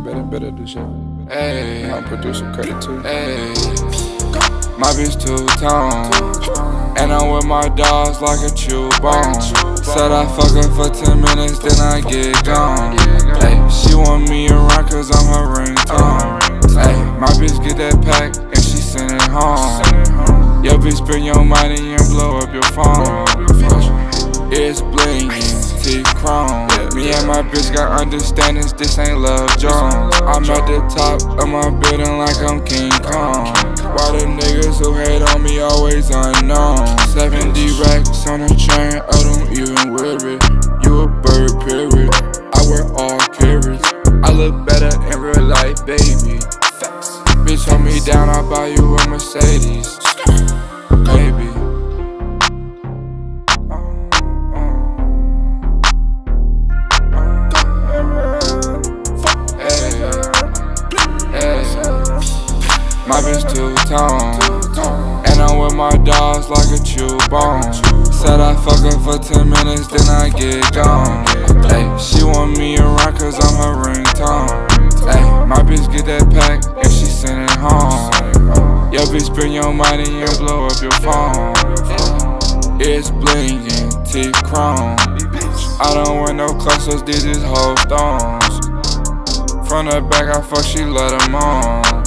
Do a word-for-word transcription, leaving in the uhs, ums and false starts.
better, better do shit. Ayy, I'll produce some credit too. Ayy, my bitch two-tone, and I'm with my dogs like a chew bone. Said I fuck her for ten minutes, then I get gone. Ayy, she want me around cause I'm her ringtone. Ayy, my bitch get that pack and she send it home. Yo bitch spend your money and blow up your phone. It's blingin', teeth chrome. Me and my bitch got understandings, this ain't Love Jones. I'm at the top of my building like I'm King Kong. Why the niggas who hate on me always unknown? seventy racks on a chain, I don't even wear it. You a bird, period. I wear all carrots. I look better in real life, baby. Bitch, hold me down, I'll buy you a Mercedes. Baby. My bitch two-tone, and I'm with my dogs like a chew bone. Said I fuck her for ten minutes, then I get gone. Ay, she want me around cause I'm her ringtone. Ay, my bitch get that pack and she send it home. Yo bitch spend your money and blow up your phone. It's blingin', teeth chrome. I don't wear no clusters, these is whole stones. From the back I fuck, she let them on.